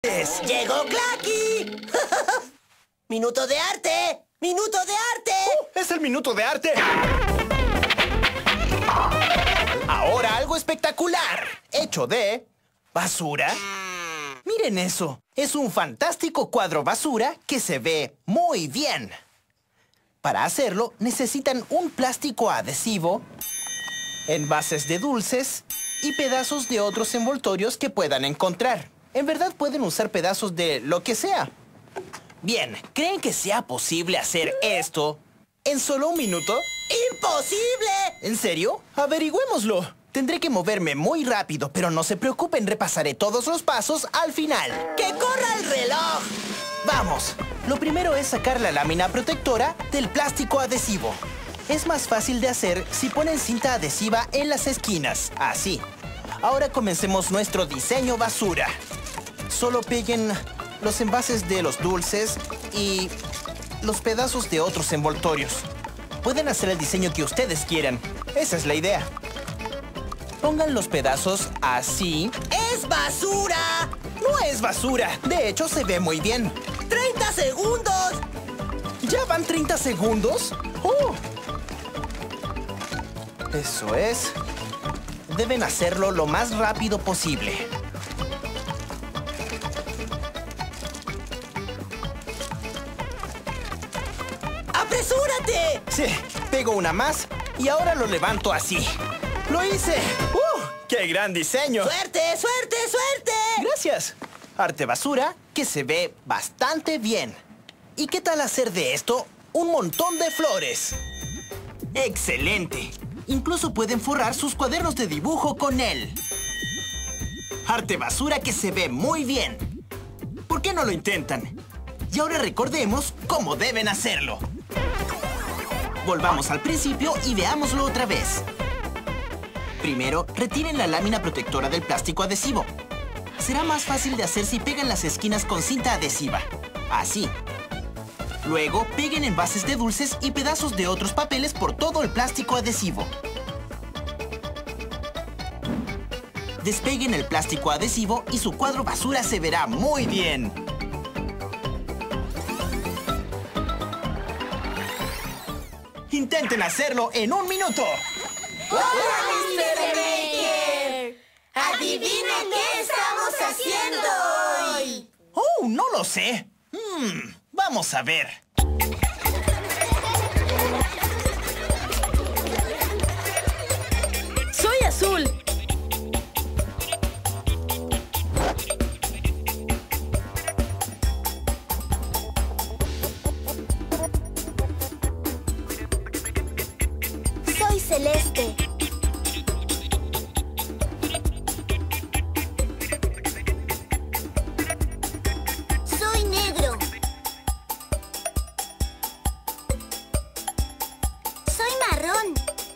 ¡Llegó Clacky! ¡Minuto de arte! ¡Minuto de arte! ¡Es el minuto de arte! Ahora algo espectacular, hecho de basura. Miren eso, es un fantástico cuadro basura que se ve muy bien. Para hacerlo, necesitan un plástico adhesivo, envases de dulces y pedazos de otros envoltorios que puedan encontrar. En verdad pueden usar pedazos de lo que sea. Bien, ¿creen que sea posible hacer esto en solo un minuto? ¡Imposible! ¿En serio? Averigüémoslo. Tendré que moverme muy rápido, pero no se preocupen, repasaré todos los pasos al final. ¡Que corra el reloj! Vamos. Lo primero es sacar la lámina protectora del plástico adhesivo. Es más fácil de hacer si ponen cinta adhesiva en las esquinas, así. Ahora comencemos nuestro diseño basura. Solo peguen los envases de los dulces y los pedazos de otros envoltorios. Pueden hacer el diseño que ustedes quieran. Esa es la idea. Pongan los pedazos así. ¡Es basura! No es basura. De hecho, se ve muy bien. ¡30 segundos! ¿Ya van 30 segundos? ¡Oh! Eso es. Deben hacerlo lo más rápido posible. ¡Apresúrate! Sí, pego una más y ahora lo levanto así. ¡Lo hice! ¡Qué gran diseño! ¡Suerte, suerte, suerte! Gracias. Arte basura que se ve bastante bien. ¿Y qué tal hacer de esto un montón de flores? ¡Excelente! Incluso pueden forrar sus cuadernos de dibujo con él. Arte basura que se ve muy bien. ¿Por qué no lo intentan? Y ahora recordemos cómo deben hacerlo. Volvamos al principio y veámoslo otra vez. Primero, retiren la lámina protectora del plástico adhesivo. Será más fácil de hacer si pegan las esquinas con cinta adhesiva. Así. Luego, peguen envases de dulces y pedazos de otros papeles por todo el plástico adhesivo. Despeguen el plástico adhesivo y su cuadro basura se verá muy bien. Intenten hacerlo en un minuto. ¡Hola, Mr. Maker! ¡Adivina qué estamos haciendo hoy! ¡Oh, no lo sé! Vamos a ver. ¡Soy azul! Soy celeste. Soy negro. Soy marrón.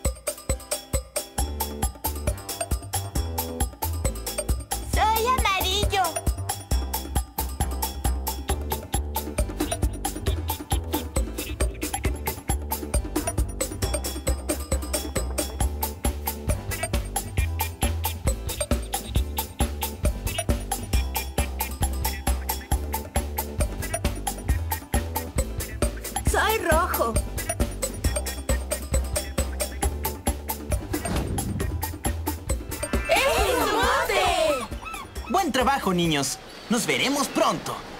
Soy amarillo. ¡Soy rojo! ¡Es un mote! Buen trabajo, niños. Nos veremos pronto.